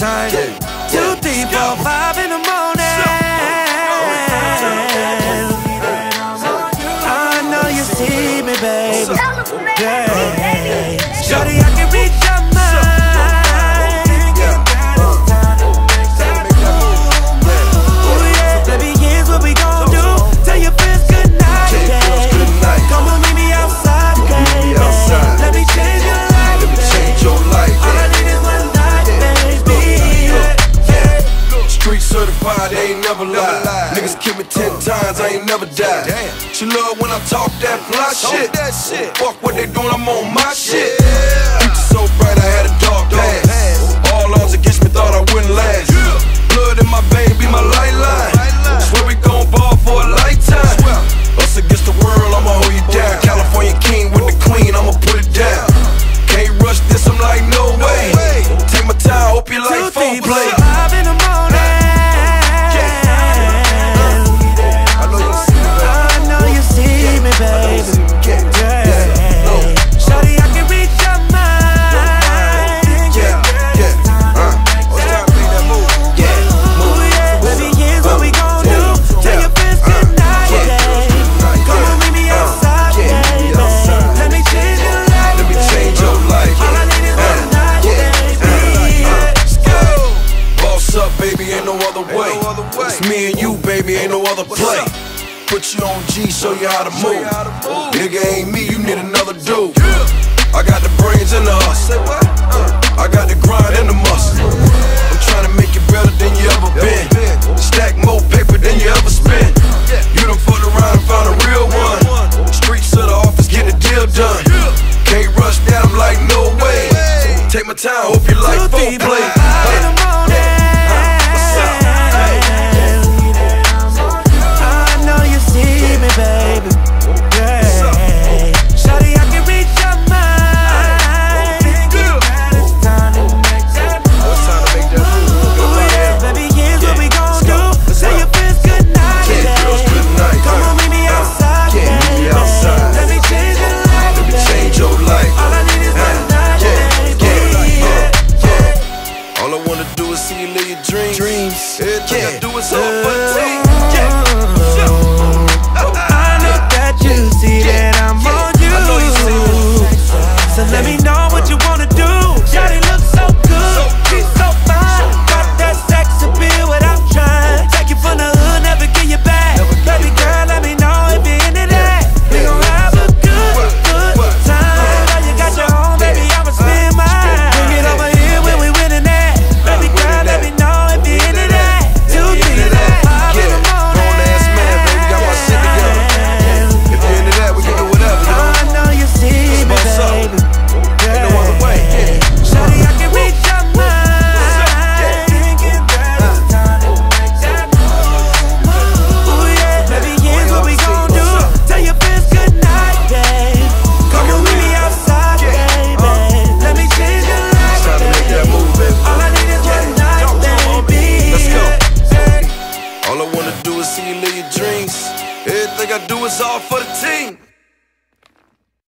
time. 2, 3, 4, 5 in the morning. I know you see me, baby. Yeah. Shorty, I can reach your mind. Ooh, yeah. Baby, here's what we gon' do. Tell your friends good night, baby. Come on, meet me outside, baby. Let me change your life, baby. All I need is one night, baby. Street certified, they ain't never lied. Niggas kill me 10 times, I ain't never died. She love when I talk that fly shit. Fuck what they doing, I'm on my shit. Future so bright, I had a dark past. All odds against me, thought I wouldn't last. Blood in my vein, be my lifeline. Swear we gon' ball for a lifetime. Us against the world, I'ma hold you down. California king with the queen, I'ma put it down. Can't rush this, I'm like, no way. Take my time, hope you like 2, 3, 4, foreplay. 5 in the morning. I know you see me, baby. Shorty, I can reach your mind. Ooh, yeah. Baby, here's what we gon' do. Tell your friends good night, baby. Come on, meet me outside, baby. Let me change your life, Let me change your life. All I need is one night, baby. Boss up, baby, ain't no other way. It's me and you, baby, ain't no other play. Put you on G, show you how to move. Nigga ain't me, you need another dude. I got the brains and the hustle. I got the grind and the muscle. I'm trying to make you better than you ever been. Stack more paper than you ever spent. You done fucked around and found a real one. Streets of the office, get the deal done. Can't rush that, I'm like, no way. Take my time, hope you like 2, 3, 4, 5 foreplay. in the morning. I know you see me, baby. Yeah. Shorty, I can reach your mind. It's time to make that move. Ooh, yeah. Baby, here's what we gon' do. Tell your friends good night, baby. Come on, meet me outside, baby. Let me change your life, Let me change your life. All I need is one night, baby. All I wanna do is see you live your dreams. Everything I do is all for the team. I know that you see that I'm on you. I know you see me. So let me know what you wanna do. Shawty looks so good, she's so fine. Got that sex appeal without trying. Take you from the hood, never get you back. Baby girl, let me know if you're into that. We gon' have a good time. Now you got your home, baby, I'ma spend mine. Bring it over here when we winning that. Baby girl, let me know if you're into that. 2, 3, 4, 5 in the morning. Grown ass man, baby, got my shit together. If you're into that, we can do whatever, you know. I know you see me, Boss up. baby. Ain't no other way. Shawty, I can reach your mind. Thinking that it's time to make that move. Ooh, yeah. Baby, here's what we gon' do. Tell your friends good night, babe. Come on, meet me outside, baby. Let me change your life, It's time to make that move, baby. All I need is one night, baby. Let's go. All I wanna do is see you live your dreams. Everything I do is all for the team.